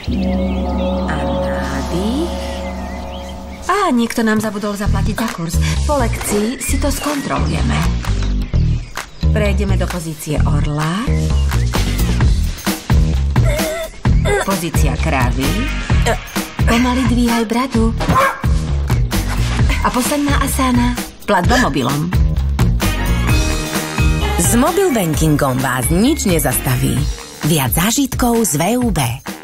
A nádych. Niekto nám zabudol zaplatiť za kurz. Po lekcii si to skontrolujeme. Prejdeme do pozície orla. Pozícia krávy. Pomaly dvíhaj bradu. A posledná asána. Platba mobilom. S mobil bankingom vás nič nezastaví. Viac zážitkov z VUB.